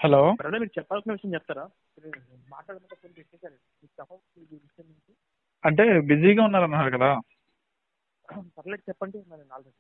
Hello brother, మీరు చెప్పాల్సిన విషయం చెప్తారా? మాట్లాడమంటే ఫోన్ పెట్టేశారు. అంటే బిజీగా ఉన్నారన్నారు కదా. పర్లేదు, చెప్పండి. నేను ఆల్రెడీ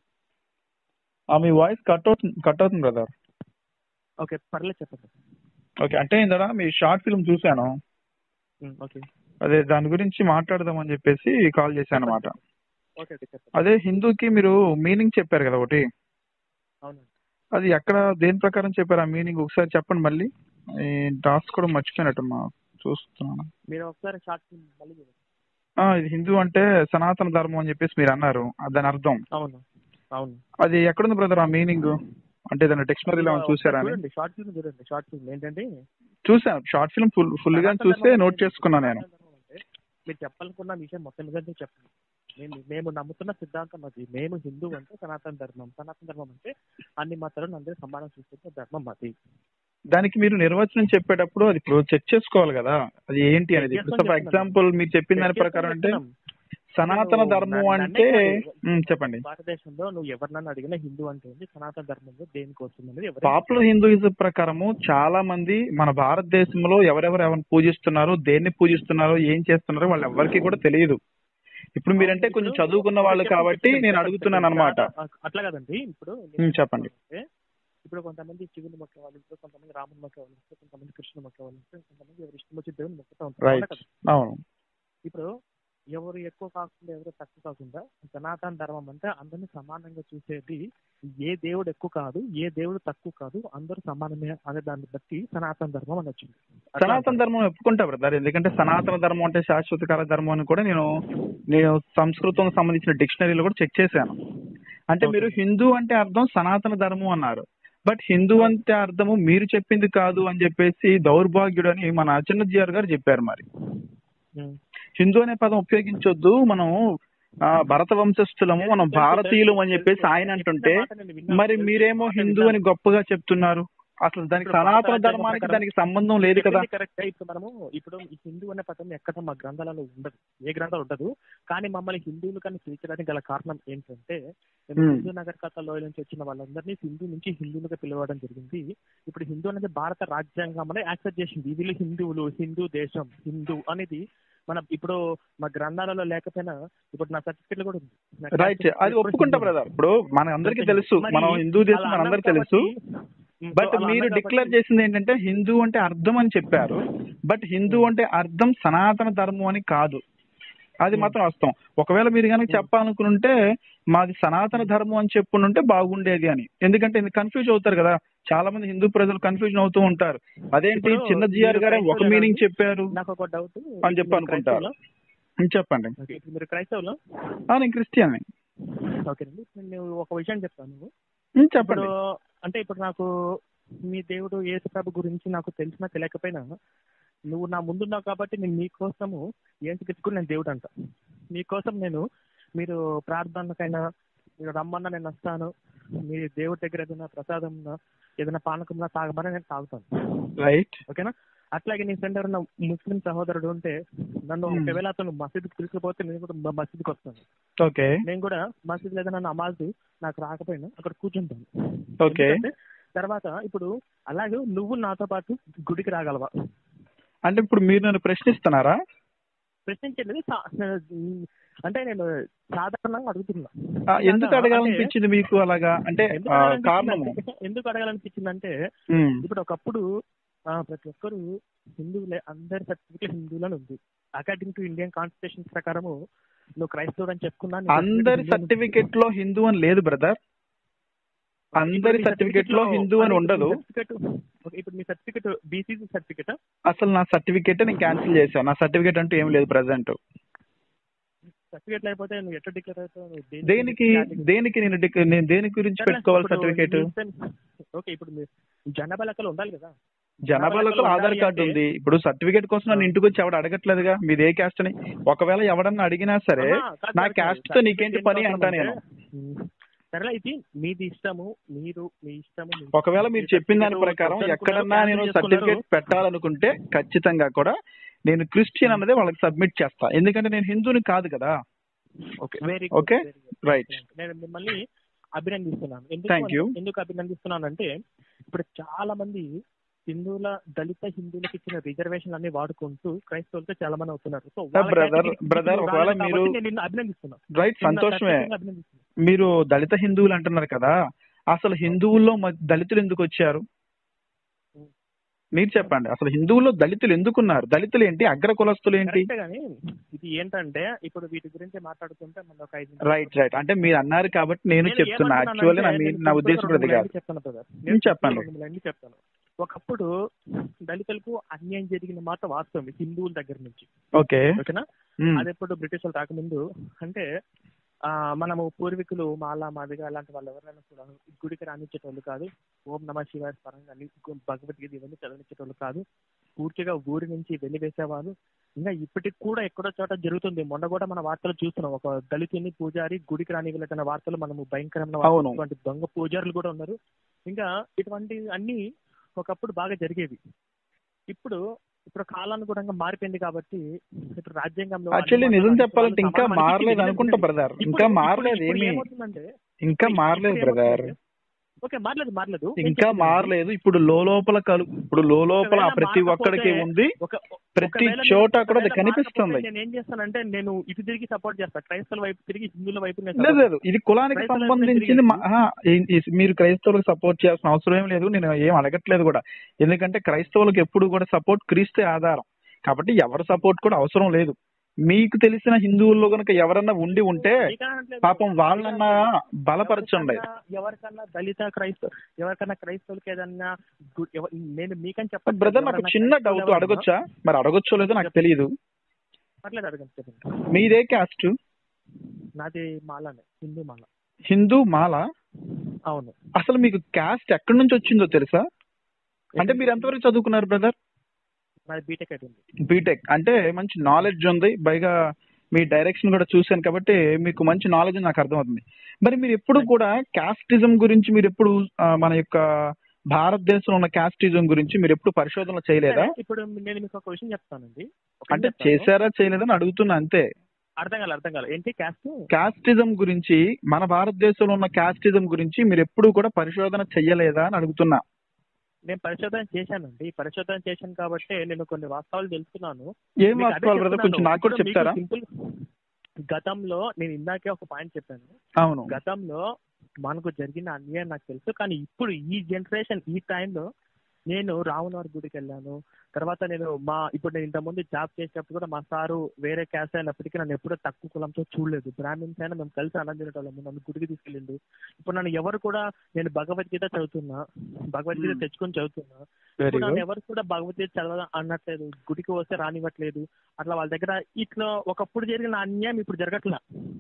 మీ వాయిస్ కట్ అవుతుంది బ్రదర్. ఓకే, పర్లేదు, చెప్పండి. ఓకే, అంటే ఇందా మీ షార్ట్ ఫిల్మ్ చూశాను. ఓకే, అదే దాని గురించి మాట్లాడదామని చెప్పేసి కాల్ చేశాను అనమాట. ఓకే, ఓకే, చెప్పండి. అదే హిందూకి మీరు మీనింగ్ చెప్పారు కదా ఒకటి, అవునండి. అది ఎక్కడ దేని ప్రకారం చెప్పారు ఆ మీనింగ్ ఒకసారి చెప్పండి. మళ్ళీ రాసుకోవడం మర్చిపోయినట్టున్నా, చూస్తున్నాను. మీరు ఒకసారి షార్ట్ ఫిల్మ్ మళ్ళీ చూడండి. ఇది హిందూ అంటే సనాతన ధర్మం అని చెప్పేసి మీరు అన్నారు, దాని అర్థం అవును, అవును. అది ఎక్కడుంది బ్రదర్ ఆ మీనింగ్? అంటే దాని డిక్షనరీలో చూసారా? చూడండి, షార్ట్ ఫిల్మ్ చూడండి. షార్ట్ ఫిల్మ్ ఏంటంటే, చూసాను, షార్ట్ ఫిల్మ్ ఫుల్ గా చూస్తే నోట్ చేసుకున్నాను నేను. మీరు చెప్పాలనుకున్న విషయం మొత్తం నిజంగా చెప్పండి. మేము నమ్ముతున్న సిద్ధాంతం అది. మేము హిందూ అంటే సనాతన ధర్మం. సనాతన ధర్మం అంటే అన్ని మతాలను అందరూ సమానం చూసుకుంటే ధర్మం అది. దానికి మీరు నిర్వచనం చెప్పేటప్పుడు అది చెక్ చేసుకోవాలి కదా, అది ఏంటి అనేది. ఫర్ ఎగ్జాంపుల్ మీరు చెప్పిన దాని ప్రకారం అంటే సనాతన ధర్మం అంటే చెప్పండి. భారతదేశంలో నువ్వు ఎవరినన్నా అడిగినా హిందూ అంటే ఏంటి, సనాతన ధర్మంలో దేనికి వస్తుంది? పాపులర్ హిందూయిజం ప్రకారము చాలా మంది మన భారతదేశంలో ఎవరిని పూజిస్తున్నారు, దేన్ని పూజిస్తున్నారు, ఏం చేస్తున్నారో వాళ్ళు ఎవరికి కూడా తెలియదు. ఇప్పుడు మీరంటే కొంచెం చదువుకున్న వాళ్ళు కాబట్టి నేను అడుగుతున్నాను అనమాట. అట్లా కదండి. ఇప్పుడు చెప్పండి. ఇప్పుడు కొంతమంది శివుని మొక్కే వాళ్ళు, కొంతమంది రాముని మొక్కే వాళ్ళు, కొంతమంది కృష్ణుని మొక్కే వాళ్ళు, కొంతమంది ఎవరు ఇష్టం వచ్చి దేవుని మొక్కుతూ ఉంటారు. అవును. ఇప్పుడు ఎవరు ఎక్కువ కాకుండా ఎవరు తక్కువ కాకుండా సనాతన ధర్మం అంటే అందరినీ సమానంగా చూసేది. ఏ దేవుడు ఎక్కువ కాదు, ఏ దేవుడు తక్కువ కాదు, అందరూ సమానమే అనే దాన్ని బట్టి సనాతన ధర్మం అని వచ్చింది. సనాతన ధర్మం ఒప్పుకుంటా బ్రదర్, ఎందుకంటే సనాతన ధర్మం అంటే శాశ్వత కాల ధర్మం అని కూడా నేను సంస్కృతం సంబంధించిన డిక్షనరీలో కూడా చెక్ చేశాను. అంటే మీరు హిందూ అంటే అర్థం సనాతన ధర్మం అన్నారు, బట్ హిందూ అంటే అర్థము మీరు చెప్పింది కాదు అని చెప్పేసి దౌర్భాగ్యుడు అని మన చిన్నజీఆర్ గారు చెప్పారు. మరి హిందూ అనే పదం ఉపయోగించొద్దు, మనం భరత వంశస్థులము, మనం భారతీయులం అని చెప్పేసి ఆయన అంటుంటే, మరి మీరేమో హిందూ అని గొప్పగా చెప్తున్నారు. అసలు దానికి సనాతన ధర్మానికి దానికి సంబంధం లేదు కదా. కరెక్ట్. ఇప్పుడు హిందూ అనే పదం ఎక్కడ మా గ్రంథాలలో ఉండదు, ఏ గ్రంథాలు ఉండదు. కానీ మమ్మల్ని హిందువులు కానీ పిలిచడానికి గల కారణం ఏంటంటే, హిందూ నగర కథలో నుంచి వచ్చిన వాళ్ళందరినీ హిందూ నుంచి హిందువులుగా పిలవడం జరిగింది. ఇప్పుడు హిందూ అనేది భారత రాజ్యాంగం యాక్సెప్ట్ చేసింది. వీళ్ళు హిందువులు, హిందూ దేశం, హిందూ అనేది ఇప్పుడు మా గ్రంథాలలో లేకపోయినా ఇప్పుడు నా సర్టిఫికెట్ కూడా ఉంది. రైట్, అది ఒప్పుకుంటా బ్రదర్. ఇప్పుడు మన అందరికీ తెలుసు మనం హిందూ దేశం, మనందరికీ తెలుసు. బట్ మీరు డిక్లేర్ చేసింది ఏంటంటే హిందూ అంటే అర్థం అని చెప్పారు, బట్ హిందూ అంటే అర్థం సనాతన ధర్మం అని కాదు. అది మాత్రం వాస్తవం. ఒకవేళ మీరు కనుక చెప్పాలనుకుంటే మాది సనాతన ధర్మం అని చెప్పుకుంటే బాగుండేది అని. ఎందుకంటే కన్ఫ్యూజ్ అవుతారు కదా, చాలా మంది హిందూ ప్రజలు కన్ఫ్యూజన్ అవుతూ ఉంటారు. అదేంటి చిన్న జిఆర్ గారే ఒక మీనింగ్ చెప్పారు అని చెప్పి అనుకుంటారు. చెప్పండి. మీరు క్రైస్తవులు? నేను క్రిస్టియన్. ఓకేనండి, నేను ఒక విషయం చెప్తాను. చెప్పండి. అంటే ఇప్పుడు నాకు మీ దేవుడు యేసు ప్రభు గురించి నాకు తెలిసినా తెలియకపోయినా, నువ్వు నా ముందున్నావు కాబట్టి నేను మీకోసము ఏసు తెచ్చుకుని నేను దేవుడు అంట. మీకోసం మీరు ప్రార్థనకైనా మీరు రమ్మన్నా నేను వస్తాను. మీ దేవుడి దగ్గర ఏదైనా ప్రసాదం, ఏదైనా పానకంలో తాగమని నేను తాగుతాను. రైట్, ఓకేనా? అట్లాగే నీ ఫ్రెండ్ ఎవరైనా ముస్లిం సహోదరుడు ఉంటే నన్ను ఒకవేళ అతను మసీదుకి తీసుకుపోతే నేను కూడా మసీదుకి వస్తాను. ఓకే, నేను కూడా మసీదు లేదా నమాజ్ నాకు రాకపోయినా అక్కడ కూర్చుంటాను. ఓకే. తర్వాత ఇప్పుడు అలాగే నువ్వు నాతో పాటు గుడికి రాగలవా? అంటే ఇప్పుడు మీరు నన్ను ప్రశ్నిస్తున్నారా? ప్రశ్నించలేదు, అంటే నేను సాధారణంగా అడుగుతున్నా. ఎందుకు అడగాలనిపించింది మీకు అలాగా? అంటే ఎందుకు అడగాలనిపించింది అంటే, ఇప్పుడు ఒకప్పుడు ప్రతి ఒక్కరు హిందువులే, అందరి సర్టిఫికేట్ హిందువులని ఉంది. అకార్డింగ్ టు ఇండియన్ కాన్స్టిట్యూషన్ ప్రకారము నువ్వు క్రైస్తవుడు అని చెప్పుకున్నా, అందరి సర్టిఫికెట్ లో హిందూ అని లేదు బ్రదర్. అందరి సర్టిఫికెట్ లో హిందూ అని ఉండదు. ఇప్పుడు మీ సర్టిఫికెట్ బీసీసీ సర్టిఫికెట్? అసలు నా సర్టిఫికెట్ నేను క్యాన్సిల్ చేశాను. నా సర్టిఫికెట్ అంటూ ఏం లేదు ప్రెసెంట్. సర్టిఫికెట్ లేకపోతే నువ్వు ఎట్లా డిక్లేర్ అవుతావు? దేనికి నేను దేని గురించి పెట్టుకోవాలి సర్టిఫికెట్? ఓకే, ఇప్పుడు జనాభా లెక్కలు ఉండాలి కదా. జనాభా లెక్కలు ఆధార్ కార్డు ఉంది. ఇప్పుడు సర్టిఫికెట్ కోసం నన్ను ఇంటికి వచ్చి ఎవడు అడగట్లేదుగా మీదే క్యాస్ట్ అని. ఒకవేళ ఎవడన్నా అడిగినా సరే నా క్యాస్ట్ తో నీకేంటి పని అంటా నేను. సరే, ఇది మీది ఇష్టము, మీరు మీ ఇష్టము. ఒకవేళ మీరు చెప్పిన దాని ప్రకారం ఎక్కడన్నా నేను సర్టిఫికేట్ పెట్టాలనుకుంటే ఖచ్చితంగా కూడా నేను క్రిస్టియన్ అన్నదే వాళ్ళకి సబ్మిట్ చేస్తా, ఎందుకంటే నేను హిందూని కాదు కదా. Okay, right. నేను మిమ్మల్ని అభినందిస్తున్నాను. Thank you. ఎందుకు అభినందిస్తున్నాను అంటే, ఇప్పుడు చాలా మంది హిందువుల దళిత హిందువులకు ఇచ్చిన రిజర్వేషన్ అన్ని వాడుకుంటూ క్రైస్తవులతో చాలా మంది అవుతున్నారు. సో బ్రదర్ ఒకవేళ మీరు నేను అభినందిస్తున్నాను. రైట్, సంతోషమే. మీరు దళిత హిందువులు అంటున్నారు కదా, అసలు హిందువుల్లో దళితులు ఎందుకు వచ్చారు? మీరు చెప్పండి, అసలు హిందువుల్లో దళితులు ఎందుకున్నారు? దళితులు ఏంటి, అగ్ర కులస్తులు ఏంటి? ఇది ఏంటంటే ఇప్పుడు వీటి గురించి మాట్లాడుతుంటే మనం ఒక రైట్ రైట్ అంటే మీరు అన్నారు కాబట్టి నేను చెప్తున్నా. యాక్చువల్లీ నా ఉద్దేశం అది కాదు. చెప్పండి. చెప్తాను. ఒకప్పుడు దళితులకు అన్యాయం జరిగిన మాట వాస్తవం హిందువుల దగ్గర నుంచి. ఓకేనా? అది ఎప్పుడు బ్రిటిష్ వాళ్ళు రాకముందు అంటే మనము పూర్వీకులు మాలా మాదిగా అలాంటి వాళ్ళు ఎవరైనా కూడా గుడికి రానిచ్చేటోళ్ళు కాదు. ఓం నమ శివాయ పరంగా భగవద్గీత ఇవన్నీ చదవనిచ్చేటోళ్ళు కాదు. పూర్తిగా ఊరి నుంచి వెలివేసేవాళ్ళు. ఇంకా ఇప్పటికి కూడా ఎక్కడో చోట జరుగుతుంది. మొన్న కూడా మన వార్తలు చూస్తున్నాం. ఒక దళితుని పూజారి గుడికి రాని వెళ్ళిన వార్తలు మనము భయంకరమైన దొంగ పూజారులు కూడా ఉన్నారు. ఇంకా ఇటువంటి అన్ని ఒకప్పుడు బాగా జరిగేవి. ఇప్పుడు కాలానుగుణంగా మారిపోయింది కాబట్టి ఇప్పుడు రాజ్యాంగంలో యాక్చువల్లీ నిజం చెప్పాలంటే ఇంకా మారలేదు అనుకుంటా బ్రదర్. ఇంకా మారలేదు, ఇంకా మారలేదు బ్రదర్. ఓకే, మారలేదు ఇంకా మారలేదు. ఇప్పుడు లోపల ప్రతి ఒక్కడికి ఉంది, ప్రతి చోట కూడా అది కనిపిస్తుంది. నేను ఏం చేస్తానంటే నేను ఇటు తిరిగి సపోర్ట్ చేస్తాను, క్రైస్తవుల వైపు తిరిగి హిందువుల వైపు. లేదు, ఇది కులానికి సంబంధించింది. మీరు క్రైస్తవులకు సపోర్ట్ చేయాల్సిన అవసరం ఏం లేదు, నేను ఏం అడగట్లేదు కూడా. ఎందుకంటే క్రైస్తవులకు ఎప్పుడు కూడా సపోర్ట్ క్రీస్తే ఆధారం కాబట్టి ఎవరి సపోర్ట్ కూడా అవసరం లేదు. మీకు తెలిసిన హిందువుల్లో కనుక ఎవరన్నా ఉండి ఉంటే పాపం వాళ్ళన్నా బలపరచండి. ఎవరికన్నా దళిత ఎవరికన్నా క్రైస్తవులకి ఏదన్నా నేను మీకని చెప్పండి బ్రదర్. నాకు చిన్న డౌట్, అడగొచ్చా? మరి అడగొచ్చో లేదో నాకు తెలియదు. మీదే క్యాస్ట్? నాది మాలనే, హిందూ మాల. హిందూ మాల? అవును. అసలు మీకు క్యాస్ట్ ఎక్కడి నుంచి వచ్చిందో తెలుసా? అంటే మీరు ఎంతవరకు చదువుకున్నారు బ్రదర్? బీటెక్ అంటే మంచి నాలెడ్జ్ ఉంది. పైగా మీ డైరెక్షన్ కూడా చూశాను కాబట్టి మీకు మంచి నాలెడ్జ్ నాకు అర్థమవుతుంది. మరి మీరు ఎప్పుడు కూడా క్యాస్టిజం గురించి మీరు ఎప్పుడు మన యొక్క భారతదేశంలో ఉన్న క్యాస్టిజం గురించి మీరు ఎప్పుడు పరిశోధన చేయలేదా? ఇప్పుడు నేను మీకు ఒక విషయం చెప్తానండి. అంటే చేశారా చేయలేదని అడుగుతున్నా అంతే. అర్థం కాదు ఏంటి క్యాస్టిజం గురించి, మన భారతదేశంలో ఉన్న క్యాస్టిజం గురించి మీరు ఎప్పుడు కూడా పరిశోధన చెయ్యలేదా అని అడుగుతున్నా. నేను పరిశోధన చేశానండి. పరిశోధన చేశాను కాబట్టి నేను కొన్ని వాస్తవాలు తెలుసుకున్నాను. ఏం వాస్తవాలు బ్రదర్, కొంచెం నాకు కూడా చెప్తారా? గతంలో నేను ఇందాకే ఒక పాయింట్ చెప్పాను. అవును, గతంలో మనకు జరిగిన అన్యాయం నాకు తెలుసు. కానీ ఇప్పుడు ఈ జనరేషన్ ఈ టైంలో నేను రావునవారి గుడికి వెళ్ళాను. తర్వాత నేను ఇప్పుడు నేను ఇంతకుముందు జాబ్ చేసేటప్పుడు కూడా మా సారు వేరే క్యాస్ట్ అయినప్పటికీ నన్ను ఎప్పుడూ తక్కువ కులంతో చూడలేదు. బ్రాహ్మిన్స్ అయినా మేము కలిసి అన్నం తినేటోళ్ళము. నన్ను గుడికి తీసుకెళ్ళిండు. ఇప్పుడు నన్ను ఎవరు కూడా, నేను భగవద్గీత చదువుతున్నా, భగవద్గీత తెచ్చుకొని చదువుతున్నా. ఇప్పుడు నన్ను ఎవరు కూడా భగవద్గీత చదవ అనట్లేదు, గుడికి వస్తే రానివ్వట్లేదు. అట్లా వాళ్ళ దగ్గర ఇట్లా ఒకప్పుడు జరిగిన అన్యాయం ఇప్పుడు జరగట్లా.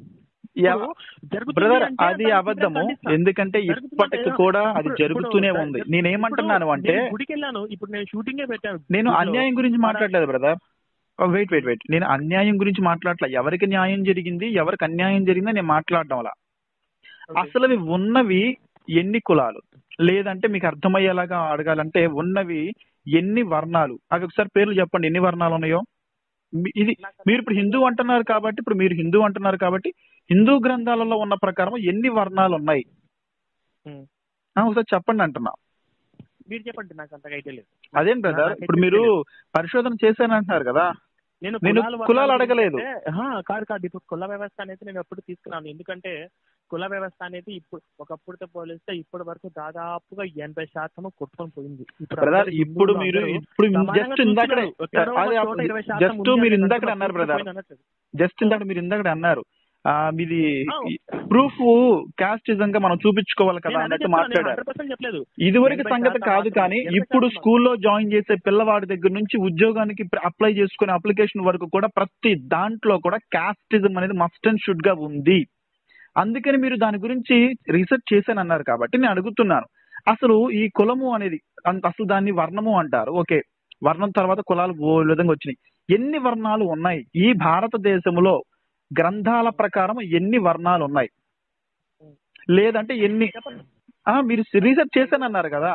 బ్రదర్ అది అబద్ధము. ఎందుకంటే ఇప్పటికి కూడా అది జరుగుతూనే ఉంది. నేనేమంటున్నాను అంటే గుడికి వెళ్ళాను, ఇప్పుడు నేను షూటింగే పెట్టాను. నేను అన్యాయం గురించి మాట్లాడలేదు బ్రదర్. వెయిట్ నేను అన్యాయం గురించి మాట్లాడలే. ఎవరికి న్యాయం జరిగింది, ఎవరికి అన్యాయం జరిగిందని నేను మాట్లాడడం అలా. అసలు అవి ఉన్నవి ఎన్ని కులాలు, లేదంటే మీకు అర్థమయ్యేలాగా అడగాలంటే ఉన్నవి ఎన్ని వర్ణాలు, అవి ఒకసారి పేర్లు చెప్పండి. ఎన్ని వర్ణాలు ఉన్నాయో? ఇది మీరు ఇప్పుడు హిందూ అంటున్నారు కాబట్టి హిందూ గ్రంథాలలో ఉన్న ప్రకారం ఎన్ని వర్ణాలు ఉన్నాయి ఒకసారి చెప్పండి అంటున్నా. మీరు చెప్పండి, నాకు అంతగా ఐడియా లేదు. అదేం బ్రదర్, ఇప్పుడు మీరు పరిశోధన చేశాను అంటున్నారు కదా, నేను కులాలు అడగలేదు. కాదు ఇప్పుడు కుల వ్యవస్థ అనేది నేను ఎప్పుడు తీసుకున్నాను. ఎందుకంటే కుల వ్యవస్థ అనేది ఒకప్పుడుతో పోలిస్తే ఇప్పటి వరకు దాదాపుగా 80% కొట్టుకొని పోయింది. ఇప్పుడు మీరు ఇందాక అన్నారు మీది ప్రూఫ్ క్యాస్టిజం గా మనం చూపించుకోవాలి కదా అన్నట్టు మాట్లాడారు. ఇదివరకు సంగతి కాదు, కానీ ఇప్పుడు స్కూల్లో జాయిన్ చేసే పిల్లవాడి దగ్గర నుంచి ఉద్యోగానికి అప్లై చేసుకునే అప్లికేషన్ వరకు కూడా ప్రతి దాంట్లో కూడా క్యాస్టిజం అనేది మస్ట్ అండ్ షుడ్ గా ఉంది. అందుకని మీరు దాని గురించి రీసెర్చ్ చేశాను అన్నారు కాబట్టి నేను అడుగుతున్నాను, అసలు ఈ కులము అనేది అసలు దాన్ని వర్ణము అంటారు. ఓకే, వర్ణం తర్వాత కులాలు ఓ విధంగా వచ్చినాయి. ఎన్ని వర్ణాలు ఉన్నాయి ఈ భారతదేశంలో? గ్రంథాల ప్రకారం ఎన్ని వర్ణాలు ఉన్నాయి? లేదంటే ఎన్ని? మీరు రీసెర్చ్ చేశానన్నారు కదా.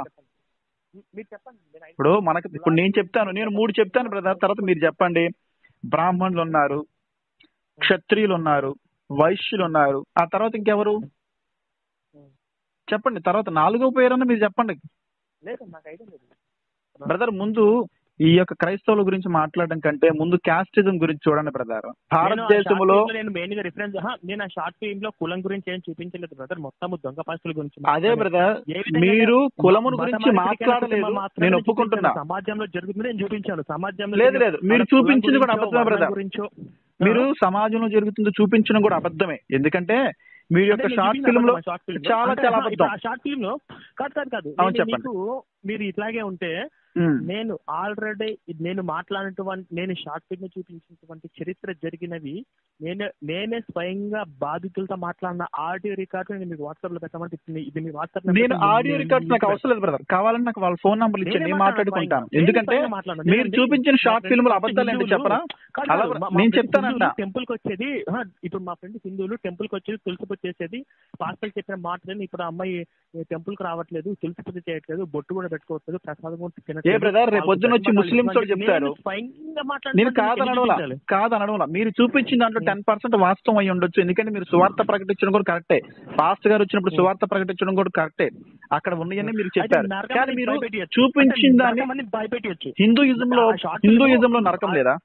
ఇప్పుడు నేను చెప్తాను, నేను 3 చెప్తాను బ్రదర్, తర్వాత మీరు చెప్పండి. బ్రాహ్మణులు ఉన్నారు, క్షత్రియులు ఉన్నారు, వైశ్యులు ఉన్నారు, ఆ తర్వాత ఇంకెవరు చెప్పండి. తర్వాత 4వ పేరన్నా మీరు చెప్పండి. బ్రదర్ ముందు ఈ యొక్క క్రైస్తవుల గురించి మాట్లాడడం కంటే ముందు క్యాస్టిజం గురించి చూడండి బ్రదర్. భారతదేశంలో నేను మెయిన్ గా రిఫరెన్స్ నేను ఆ షార్ట్ ఫిల్మ్ లో కులం గురించి ఏం చూపించలేదు బ్రదర్, మొత్తం దొంగ పాస్తుల గురించి. అదే బ్రదర్, మీరు కులమును గురించి మాట్లాడలేదు, నేను ఒప్పుకుంటున్నా. సమాజంలో జరుగుతుంది నేను చూపించాను. సమాజంలో లేదు లేదు, మీరు చూపించింది కూడా అబద్ధమే బ్రదర్. మీరు సమాజంలో జరుగుతుందో చూపించడం కూడా అబద్ధమే. ఎందుకంటే మీరు యొక్క షార్ట్ ఫిల్మ్ లో చాలా చాలా అబద్ధం. షార్ట్ ఫిల్మ్ లో కాదు చెప్పండి. మీరు ఇట్లాగే ఉంటే నేను ఆల్రెడీ నేను మాట్లాడినటువంటి నేను షార్ట్ ఫిల్మ్ చూపించినటువంటి చరిత్ర జరిగినవి నేనే స్వయంగా బాధితులతో మాట్లాడిన ఆడియో రికార్డు నేను మీకు వాట్సాప్ లో పెట్టమంటే ఇది మీ వాట్సాప్. నేను ఆడియో రికార్డ్స్ నాకు అవసరం లేదు బ్రదర్, కావాలంటే నాకు వాళ్ళ ఫోన్ నంబర్లు ఇచ్చి నేను మాట్లాడుకుంటాను. ఎందుకంటే మీరు చూపించిన షార్ట్ ఫిల్మ్ అబద్ధాలు ఏంటి చెప్పరా? నేను చెప్తానంట. టెంపుల్ కి వచ్చేది ఇప్పుడు మా ఫ్రెండ్ హిందువులు టెంపుల్ కి వచ్చేది తులసి పూజ చేసేది, పాస్టర్లు చెప్పిన మాటలని ఇప్పుడు అమ్మాయి టెంపుల్ కి రావట్లేదు, తులసి పూజ చేయట్లేదు, బొట్టు కూడా పెట్టుకోవట్లేదు, ప్రసాదం కూడా ఏ బ్రదర్ రేపు పొద్దున వచ్చి ముస్లింస్ చెప్తారు. నేను కాదనడంలా, మీరు చూపించిన దాంట్లో 10% వాస్తవం అయి ఉండొచ్చు. ఎందుకంటే మీరు సువార్త ప్రకటించడం కూడా కరెక్టే, పాస్ట్ గారు వచ్చినప్పుడు సువార్త ప్రకటించడం కూడా కరెక్టే, అక్కడ ఉన్నాయని మీరు చెప్పారు. కానీ మీరు చూపించిన దాన్ని హిందూయిజంలో నరకం లేదా?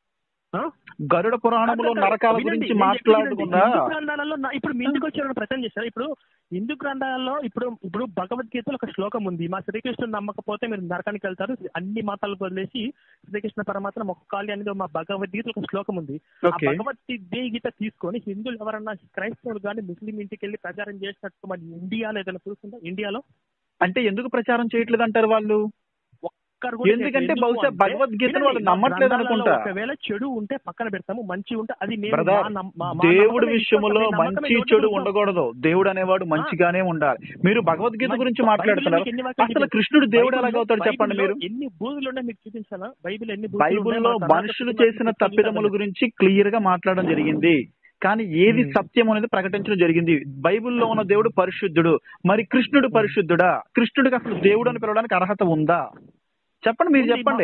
గరుడ పురాణంలో నరకాల గురించి మాట్లాడకుండా ఇప్పుడు మీ ఇంటికి వచ్చి ప్రచారం చేశారు. ఇప్పుడు హిందూ గ్రంథాలలో ఇప్పుడు భగవద్గీతలో ఒక శ్లోకం ఉంది, మా శ్రీకృష్ణుడు నమ్మకపోతే మీరు నరకానికి వెళ్తారు, అన్ని మతాలకు వదిలేసి శ్రీకృష్ణ పరమాత్మ మొక్కాలి అనేది మా భగవద్గీతలో ఒక శ్లోకం ఉంది. భగవద్గీత తీసుకొని హిందువులు ఎవరన్నా క్రైస్తవులు కానీ ముస్లిం ఇంటికి వెళ్ళి ప్రచారం చేసినట్టు మరి ఇండియాలో ఏదైనా చూస్తుందా? ఇండియాలో అంటే ఎందుకు ప్రచారం చేయట్లేదు అంటారు వాళ్ళు? ఎందుకంటే బహుశా భగవద్గీతను వాళ్ళు నమ్మట్లేదు అనుకుంటా. ఒకవేళ చెడు ఉంటే పక్కన పెడతాము, మంచి ఉంటే అది దేవుడి విషయంలో మంచి చెడు ఉండకూడదు. దేవుడు అనేవాడు మంచిగానే ఉండాలి. మీరు భగవద్గీత గురించి మాట్లాడుతున్నారు, అసలు కృష్ణుడు దేవుడు ఎలాగవుతాడు చెప్పండి? మీరు ఎన్ని బూదులు ఉన్నాయి మీకు చూపించాలా? బైబిల్లో మనుషులు చేసిన తప్పిదముల గురించి క్లియర్ గా మాట్లాడడం జరిగింది, కానీ ఏది సత్యం అనేది ప్రకటించడం జరిగింది. బైబిల్లో ఉన్న దేవుడు పరిశుద్ధుడు, మరి కృష్ణుడు పరిశుద్ధుడా? కృష్ణుడికి అసలు దేవుడు అని పిలవడానికి అర్హత ఉందా? చెప్పండి, మీరు చెప్పండి.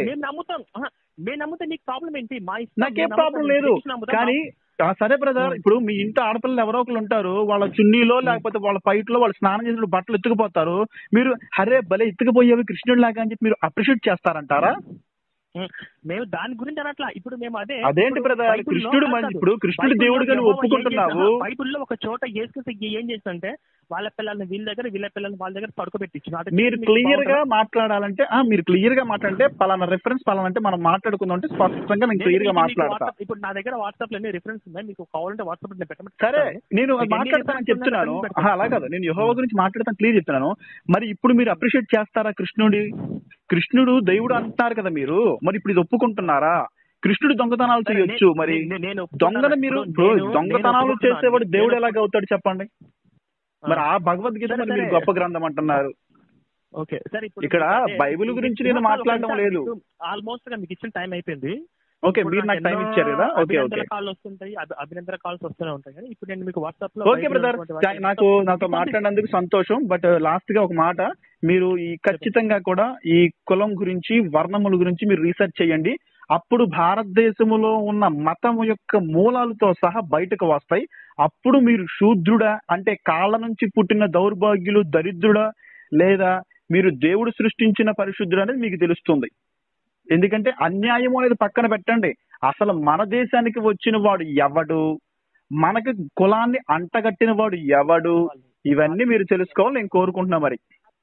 నాకేం ప్రాబ్లం లేదు, కానీ సరే బ్రదర్, ఇప్పుడు మీ ఇంటి ఆడపిల్లలు ఎవరో ఒకరు ఉంటారు, వాళ్ళ చున్నీలో లేకపోతే వాళ్ళ పైట్లో వాళ్ళు స్నానం చేసిన బట్టలు ఎత్తుకుపోతారు. మీరు హరే భలే ఎత్తుకుపోయేవి కృష్ణుడు లాగా అని చెప్పి మీరు అప్రిషియేట్ చేస్తారంటారా? మేము దాని గురించి అనట్లా. ఇప్పుడు మేము అదేంటి బ్రదర్, కృష్ణుడు ఇప్పుడు కృష్ణుడు దేవుడుగా నువ్వు ఒప్పుకుంటున్నావు. బైబుల్లో ఒక చోట ఏం చేస్తుంటే వాళ్ళ పిల్లల్ని వీళ్ళ దగ్గర, వీళ్ళ పిల్లల్ని వాళ్ళ దగ్గర పడుకోబెట్టించు. మీరు క్లియర్ గా మాట్లాడాలంటే మీరు క్లియర్ గా మాట్లాడంటే పలానా రిఫరెన్స్ పలానా అంటే మనం మాట్లాడుకుందాం అంటే స్పష్టంగా నేను క్లియర్ గా మాట్లాడతా. ఇప్పుడు నా దగ్గర వాట్సాప్ లో రిఫరెన్స్ ఉన్నాయి, మీకు కావాలంటే వాట్సాప్ లో పెట్టండి. సరే, నేను మాట్లాడతానని చెప్తున్నాను. అలా కాదు, నేను యెహోవా గురించి మాట్లాడతాను, క్లియర్ చెప్తున్నాను. మరి ఇప్పుడు మీరు అప్రిషియేట్ చేస్తారా కృష్ణుడు దేవుడు అంటారు కదా మీరు, మరి ఇప్పుడు ఇది ఒప్పుకుంటున్నారా? కృష్ణుడు దొంగతనాలు చేయొచ్చు, మరి మీరు దొంగతనాలు చేసేవాడు దేవుడు ఎలాగవుతాడు చెప్పండి? మరి ఆ భగవద్గీత మీరు గొప్ప గ్రంథం అంటున్నారు. ఓకే సరే, ఇక్కడ బైబిల్ గురించి నేను మాట్లాడడం లేదు. ఆల్మోస్ట్ గా మీకు ఇచ్చిన టైం అయిపోయింది. ఓకే, మీరు నాకు టైం ఇచ్చారు కదా. ఓకే ఓకే, కాల్ వస్తుంటాయి, అభినందన కాల్స్ వస్తూనే ఉంటాయి. కానీ ఇప్పుడు నేను మీకు వాట్సాప్ లో. ఓకే బ్రదర్, నాతో మాట్లాడినందుకు సంతోషం. బట్ లాస్ట్ గా ఒక మాట, మీరు ఈ ఖచ్చితంగా కూడా ఈ కులం గురించి, వర్ణముల గురించి మీరు రీసెర్చ్ చేయండి. అప్పుడు భారతదేశంలో ఉన్న మతం యొక్క మూలాలతో సహా బయటకు వస్తాయి. అప్పుడు మీరు శూద్రుడా అంటే కాళ్ళ నుంచి పుట్టిన దౌర్భాగ్యులు, దరిద్రుడా, లేదా మీరు దేవుడు సృష్టించిన పరిశుద్ధుడు అనేది మీకు తెలుస్తుంది. ఎందుకంటే అన్యాయం అనేది పక్కన పెట్టండి, అసలు మన దేశానికి వచ్చిన వాడు ఎవడు, మనకి కులాన్ని అంటగట్టిన వాడు ఎవడు, ఇవన్నీ మీరు తెలుసుకోవాలి నేను కోరుకుంటున్నా. మరి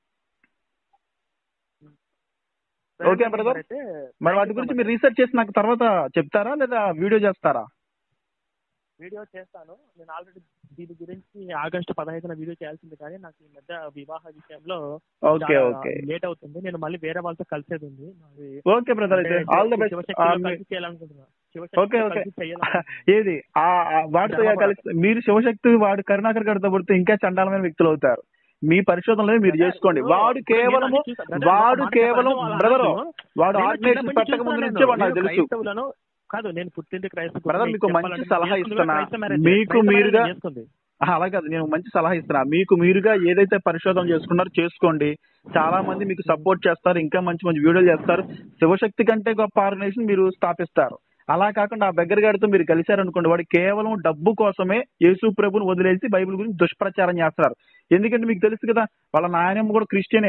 ఓకే బ్రదర్, మరి వాటి గురించి మీరు రీసెర్చ్ చేసి నాకు తర్వాత చెప్తారా లేదా వీడియో చేస్తారా? వీడియో చేస్తాను. నేను ఆల్రెడీ దీని గురించి ఆగస్టు 15న వీడియో చేయాల్సింది, కానీ నాకు ఈ మధ్య వివాహ విషయంలో లేట్ అవుతుంది. నేను మళ్ళీ వేరే వాళ్ళతో కలిసేది ఉంది. ఓకే బ్రదర్, అయితే all the best. Okay okay, ఏది వాడితో కలిసి మీరు శివశక్తి వాడు కరుణాకర్ గారితో పడితే ఇంకా చండాలమైన వ్యక్తులు అవుతారు. మీ పరిశోధనలో మీరు చేసుకోండి. వాడు కేవలం బ్రదర్, వాడు ఆర్గనైజేషన్ పెట్టక ముందు నుంచే వాడు నాకు తెలుసు. కాదు, నేను పుట్టింది క్రైస్తవ. బ్రదర్, మీకు మంచి సలహా ఇస్తున్నా, మీకు మీరుగా అలా కాదు, నేను మంచి సలహా ఇస్తున్నా. మీకు మీరుగా ఏదైతే పరిశోధన చేసుకున్నారో చేసుకోండి. చాలా మంది మీకు సపోర్ట్ చేస్తారు, ఇంకా మంచి మంచి వీడియోలు చేస్తారు. శివశక్తి కంటే గొప్ప ఆర్గనైజేషన్ మీరు స్థాపిస్తారు. అలా కాకుండా ఆ బెగ్గర గారితో మీరు కలిశారనుకోండి, వాడు కేవలం డబ్బు కోసమే యేసు ప్రభుని వదిలేసి బైబిల్ గురించి దుష్ప్రచారం చేస్తారు. ఎందుకంటే మీకు తెలుసు కదా, వాళ్ళ నాయనమ్మ కూడా క్రిస్టియనే.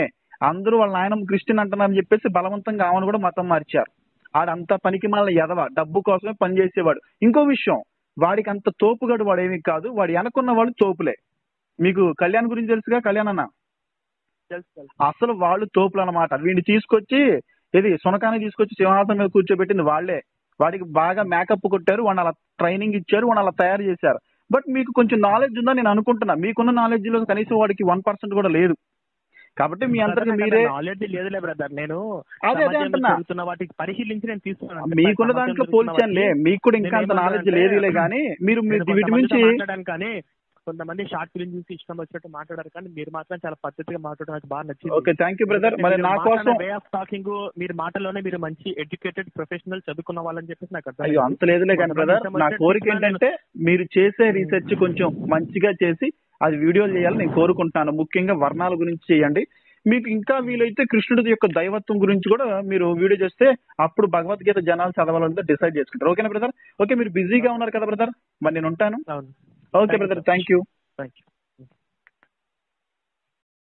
అందరూ వాళ్ళ నాయనమ్మ క్రిస్టియన్ అంటున్నారని చెప్పేసి బలవంతంగా ఆమెను కూడా మతం మార్చారు. ఆడంతా పనికి మాలిన ఎదవ, డబ్బు కోసమే పని చేసేవాడు. ఇంకో విషయం, వాడికి అంత తోపుగాడు వాడు ఏమీ కాదు, వాడు వెనకున్న వాళ్ళు తోపులే. మీకు కళ్యాణ్ గురించి తెలుసుగా, కళ్యాణ్ అన్న తెలుసు. అసలు వాళ్ళు తోపులు అన్నమాట. వీడిని తీసుకొచ్చి సునకాన్ని తీసుకొచ్చి సింహాసనం మీద కూర్చోబెట్టింది వాళ్ళే. వాడికి బాగా మేకప్ కొట్టారు, వాడిని అలా ట్రైనింగ్ ఇచ్చారు, వాడిని అలా తయారు చేశారు. బట్ మీకు కొంచెం నాలెడ్జ్ ఉందని నేను అనుకుంటున్నా. మీకున్న నాలెడ్జ్ లో కనీసం వాడికి 1% కూడా లేదు. కాబట్టి మీ అందరికి మీరే నాలెడ్జ్ లేదులే బ్రదర్. నేను అదే అంటున్నా, జరుగుతున్న వాటికి పరిశీలించి నేను తీసుకున్నాను. మీకున్న దాంట్లో పోల్చానులే, మీకు కూడా ఇంకా అంత నాలెడ్జ్ లేదులే. కానీ మీరు వీటి గురించి మాట్లాడాను. కానీ కొంతమంది షార్ట్ ఫిల్మ్ చూసి ఇష్టం వచ్చినట్టు మాట్లాడారు, కానీ మీరు మాత్రం చాలా పద్ధతిగా మాట్లాడడం నాకు బాగా నచ్చింది. Okay, thank you brother. మరి నా కోసం వే ఆఫ్ టాకింగ్, మీరు మాటల్లోనే మీరు మంచి ఎడ్యుకేటెడ్ ప్రొఫెషనల్ చదువుకున్న వాళ్ళని చెప్పేసి నాకు అర్థం. అయ్యో అంత లేదులే కానీ బ్రదర్, నా కోరిక ఏంటంటే మీరు చేసే రీసెర్చ్ కొంచెం మంచిగా చేసి అది వీడియోలు చేయాలని నేను కోరుకుంటున్నాను. ముఖ్యంగా వర్ణాల గురించి చేయండి. మీకు ఇంకా వీలైతే కృష్ణుడి యొక్క దైవత్వం గురించి కూడా మీరు వీడియో చేస్తే అప్పుడు భగవద్గీత జనాలు చదవాలంటే డిసైడ్ చేసుకుంటారు. ఓకేనా బ్రదర్? ఓకే, మీరు బిజీగా ఉన్నారు కదా బ్రదర్, మరి నేను ఉంటాను. Okay brother, thank you.